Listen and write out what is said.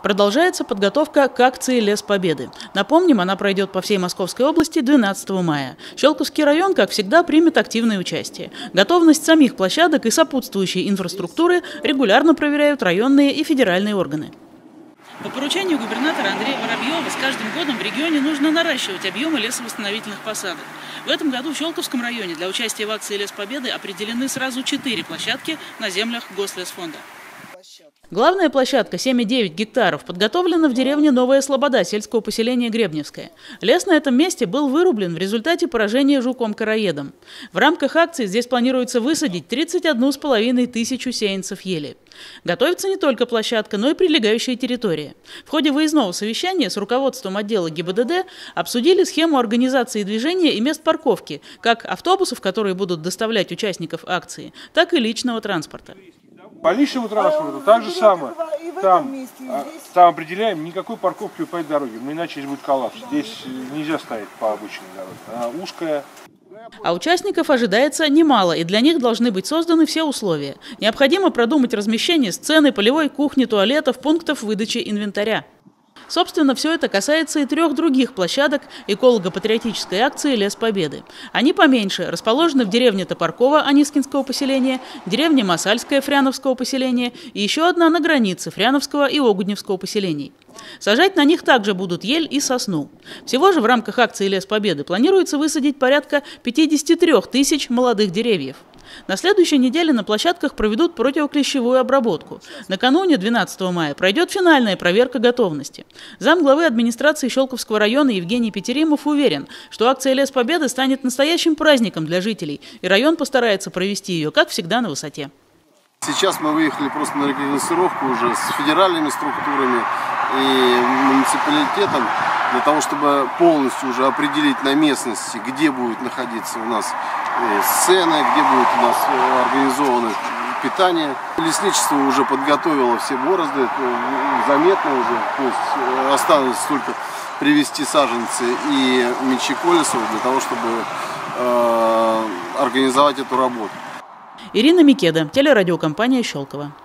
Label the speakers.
Speaker 1: Продолжается подготовка к акции «Лес Победы». Напомним, она пройдет по всей Московской области 12 мая. Щелковский район, как всегда, примет активное участие. Готовность самих площадок и сопутствующей инфраструктуры регулярно проверяют районные и федеральные органы. По поручению губернатора Андрея Воробьева с каждым годом в регионе нужно наращивать объемы лесовосстановительных посадок. В этом году в Щелковском районе для участия в акции «Лес Победы» определены сразу 4 площадки на землях Гослесфонда. Главная площадка 7,9 гектаров подготовлена в деревне Новая Слобода сельского поселения Гребневское. Лес на этом месте был вырублен в результате поражения жуком-короедом. В рамках акции здесь планируется высадить 31,5 тысячу сеянцев ели. Готовится не только площадка, но и прилегающая территория. В ходе выездного совещания с руководством отдела ГИБДД обсудили схему организации движения и мест парковки, как автобусов, которые будут доставлять участников акции, так и личного транспорта.
Speaker 2: По личному транспорту так же самое. Там определяем, никакой парковки по этой дороге, иначе здесь будет коллапс. Здесь нельзя ставить по обычной дороге, она узкая.
Speaker 1: А участников ожидается немало, и для них должны быть созданы все условия. Необходимо продумать размещение сцены, полевой кухни, туалетов, пунктов выдачи инвентаря. Собственно, все это касается и 3 других площадок эколого-патриотической акции «Лес Победы». Они поменьше, расположены в деревне Топорково Анискинского поселения, деревне Масальское Фряновского поселения и еще одна на границе Фряновского и Огудневского поселений. Сажать на них также будут ель и сосну. Всего же в рамках акции «Лес Победы» планируется высадить порядка 53 тысяч молодых деревьев. На следующей неделе на площадках проведут противоклещевую обработку. Накануне, 12 мая, пройдет финальная проверка готовности. Замглавы администрации Щелковского района Евгений Петеримов уверен, что акция «Лес Победы» станет настоящим праздником для жителей, и район постарается провести ее, как всегда, на высоте.
Speaker 3: Сейчас мы выехали просто на рекогносцировку уже с федеральными структурами и муниципалитетом, для того, чтобы полностью уже определить на местности, где будет находиться у нас сцена, где будет у нас организовано питание. Лесничество уже подготовило все борозды, заметно уже, то есть осталось только привезти саженцы и мечи колесов для того, чтобы организовать эту работу.
Speaker 1: Ирина Микеда, телерадиокомпания «Щелково».